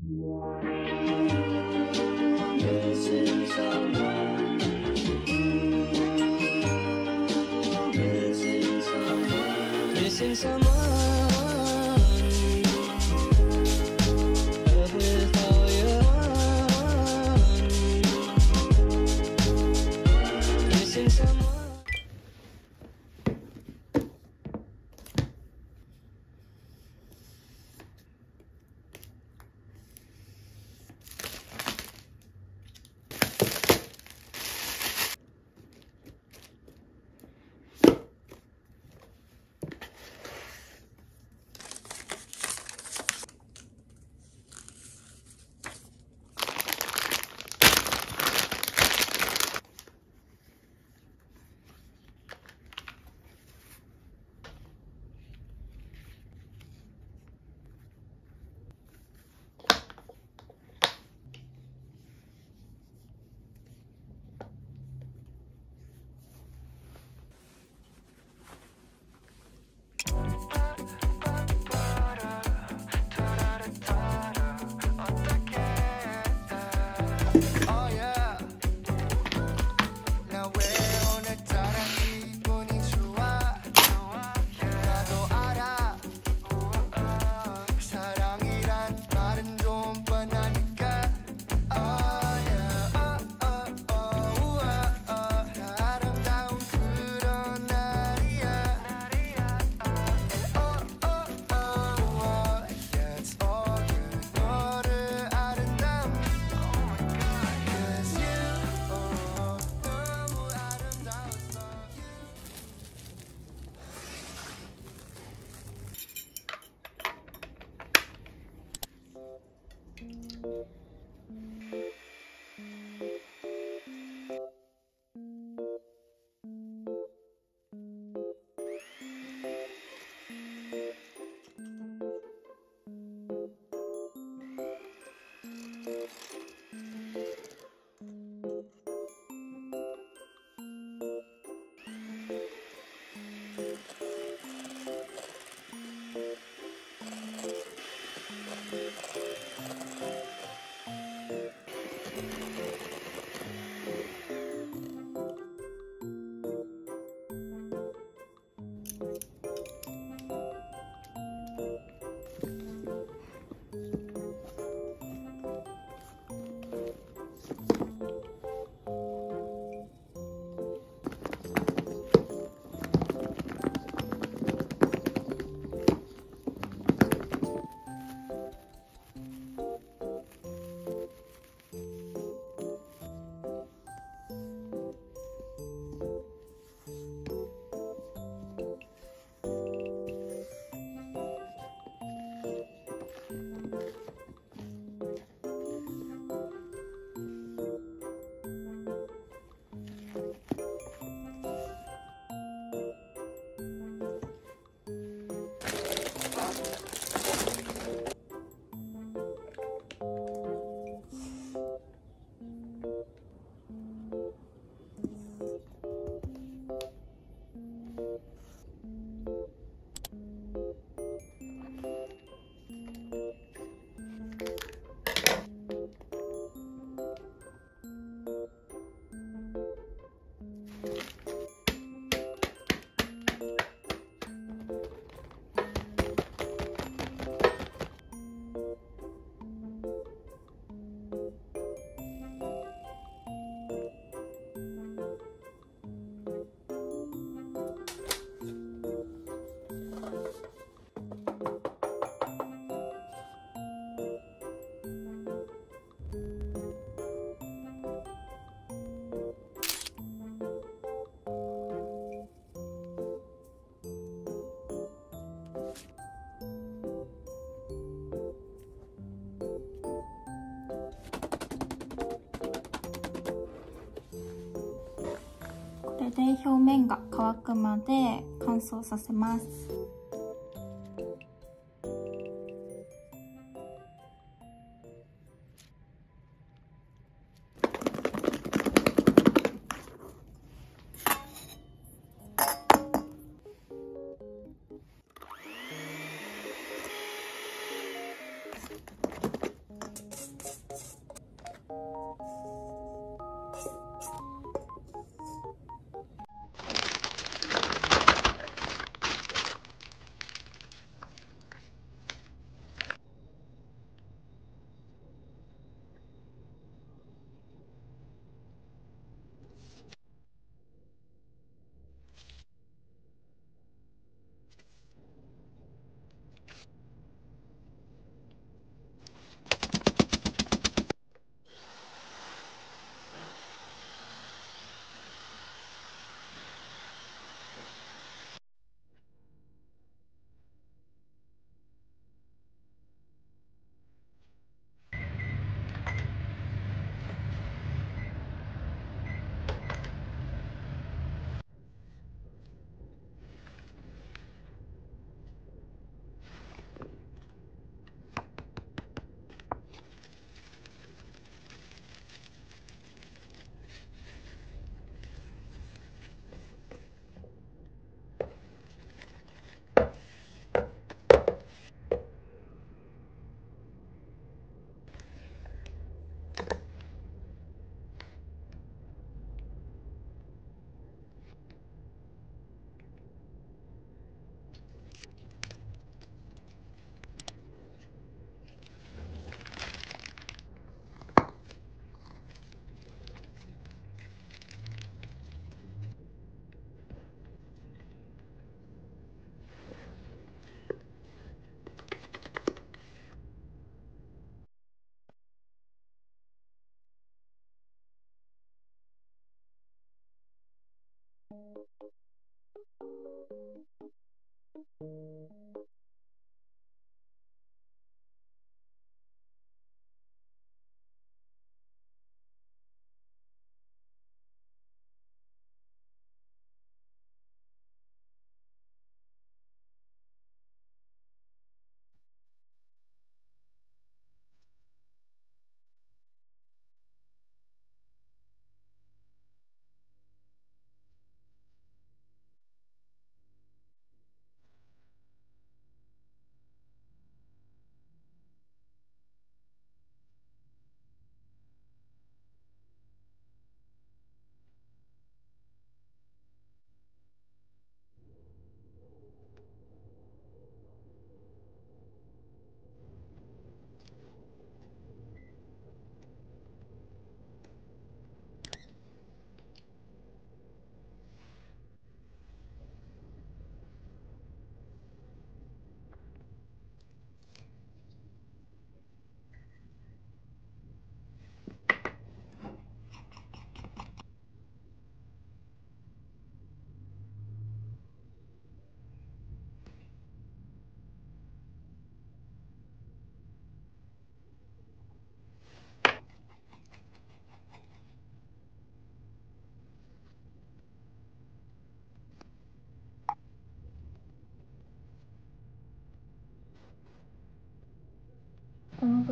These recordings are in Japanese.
Missing someone with all you're on. Missing someone. れで表面が乾くまで乾燥させます。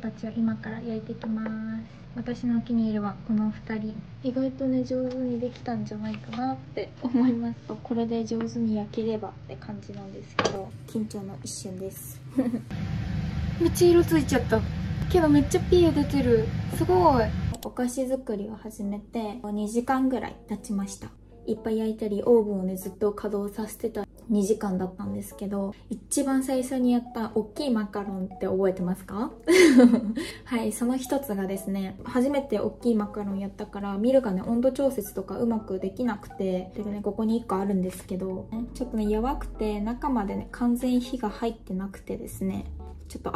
たちを今から焼いていきます。私のお気に入りはこの2人。意外とね上手にできたんじゃないかなって思います。これで上手に焼ければって感じなんですけど、緊張の一瞬ですめっちゃ色ついちゃったけどめっちゃピー出てる。すごい。お菓子作りを始めて2時間ぐらい経ちました。いっぱい焼いたりオーブンをねずっと稼働させてた2時間だったんですけど、一番最初にやった大きいマカロンって覚えてますかはい、その一つがですね、初めて大きいマカロンやったからミルがね温度調節とかうまくできなくて、でねここに1個あるんですけど、ちょっとねやばくて中までね完全火が入ってなくてですね、ちょっと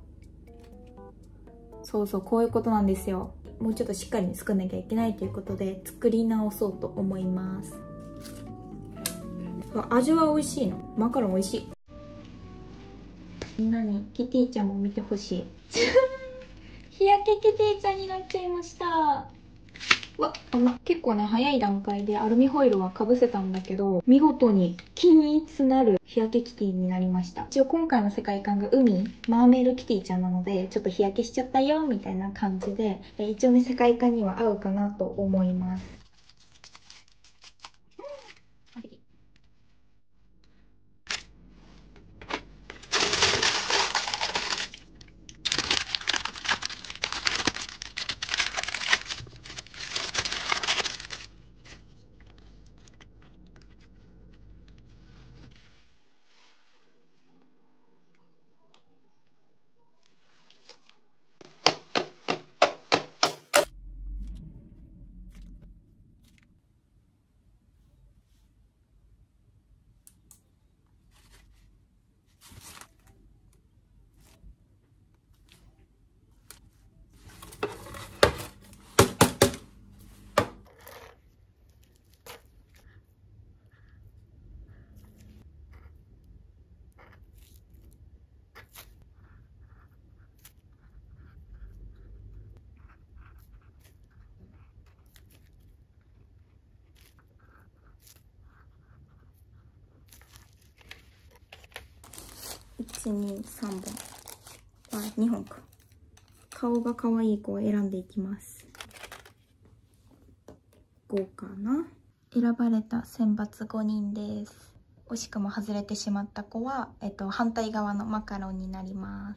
そうそう、こういうことなんですよ。もうちょっとしっかりに作んなきゃいけないということで作り直そうと思います。味は美味しいの。マカロン美味しい。みんなにキティちゃんも見てほしい日焼けキティちゃんになっちゃいました。結構ね早い段階でアルミホイルはかぶせたんだけど、見事に均一なる日焼けキティになりました。一応今回の世界観がマーメイドキティちゃんなので、ちょっと日焼けしちゃったよみたいな感じで、一応ね世界観には合うかなと思います。1、2、3本。2本か。顔が可愛い子を選んでいきます。5かな。選ばれた選抜5人です。惜しくも外れてしまった子は、反対側のマカロンになります。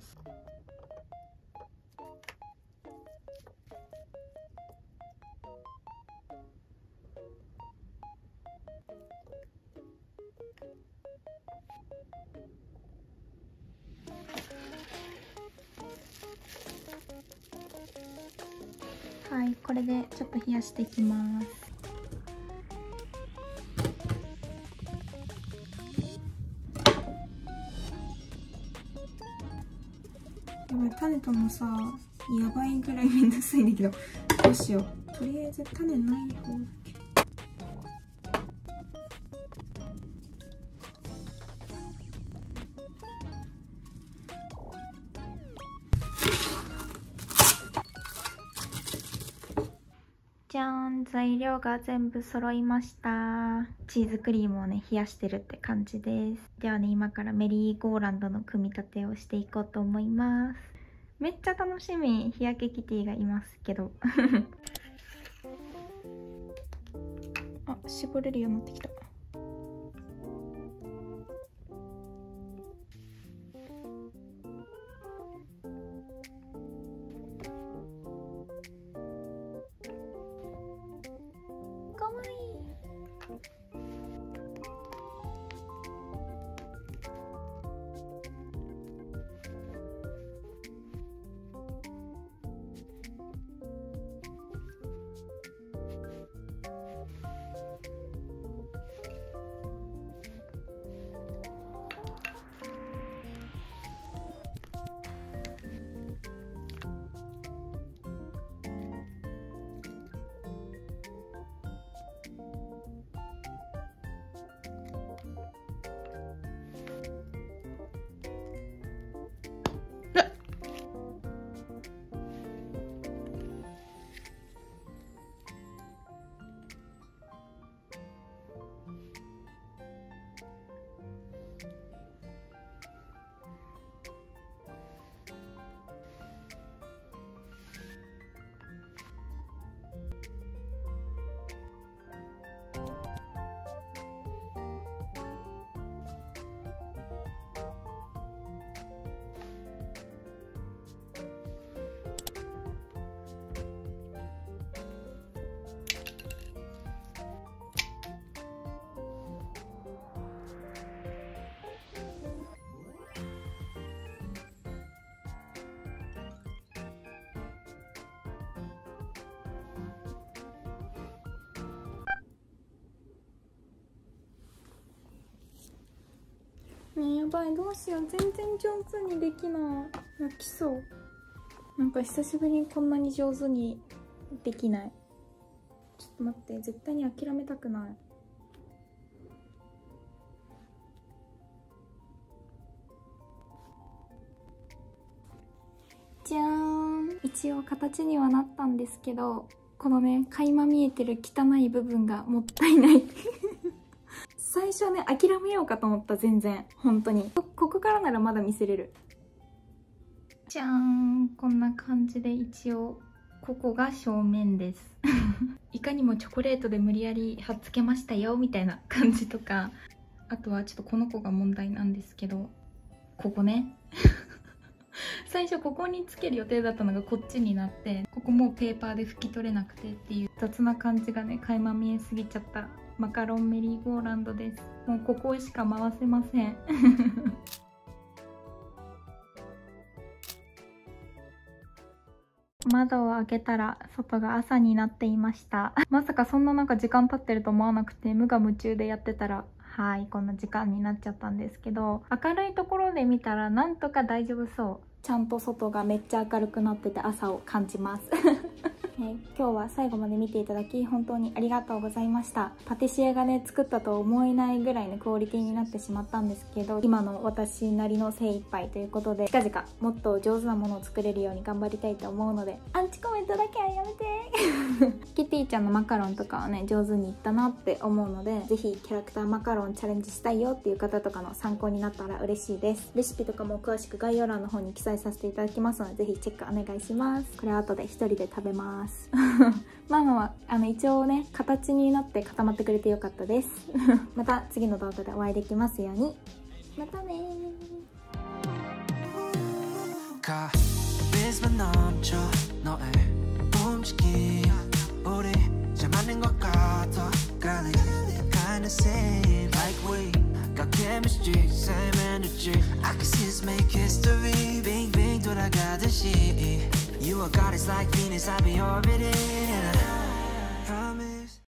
はい、これでちょっと冷やしていきます。種とのさ、やばいぐらいめんどくさいんだけど、どうしよう。とりあえず種ない方だけ。じゃーん、材料が全部揃いました。チーズクリームをね冷やしてるって感じです。ではね、今からメリーゴーランドの組み立てをしていこうと思います。めっちゃ楽しみ。日焼けキティがいますけど絞れるようになってきた。かわいい。 ねえ、やばい、どうしよう、全然上手にできない。泣きそう。なんか久しぶりにこんなに上手にできない。ちょっと待って、絶対に諦めたくない。じゃーん、一応形にはなったんですけど、このね、垣間見えてる汚い部分がもったいない最初ね、諦めようかと思った。全然本当にここからならまだ見せれる。じゃーん、こんな感じで一応ここが正面ですいかにもチョコレートで無理やり貼っつけましたよみたいな感じとか、あとはちょっとこの子が問題なんですけど、ここね最初ここにつける予定だったのがこっちになって、ここもうペーパーで拭き取れなくてっていう雑な感じがね、垣間見えすぎちゃったマカロンメリーゴーランドです。もうここしか回せません窓を開けたら外が朝になっていましたまさかそんななんか時間経ってると思わなくて、無我夢中でやってたらこんな時間になっちゃったんですけど、明るいところで見たらなんとか大丈夫そう。ちゃんと外がめっちゃ明るくなってて朝を感じます今日は最後まで見ていただき本当にありがとうございました。パティシエがね作ったと思えないぐらいのクオリティになってしまったんですけど、今の私なりの精一杯ということで、近々もっと上手なものを作れるように頑張りたいと思うので、アンチコメントだけはやめてキティちゃんのマカロンとかはね上手にいったなって思うので、ぜひキャラクターマカロンチャレンジしたいよっていう方とかの参考になったら嬉しいです。レシピとかも詳しく概要欄の方に記載させていただきますので、ぜひチェックお願いします。これは後で一人で食べますママは一応ね形になって固まってくれてよかったですまた次の動画でお会いできますように。またね You are goddess like Venus, I be orbiting.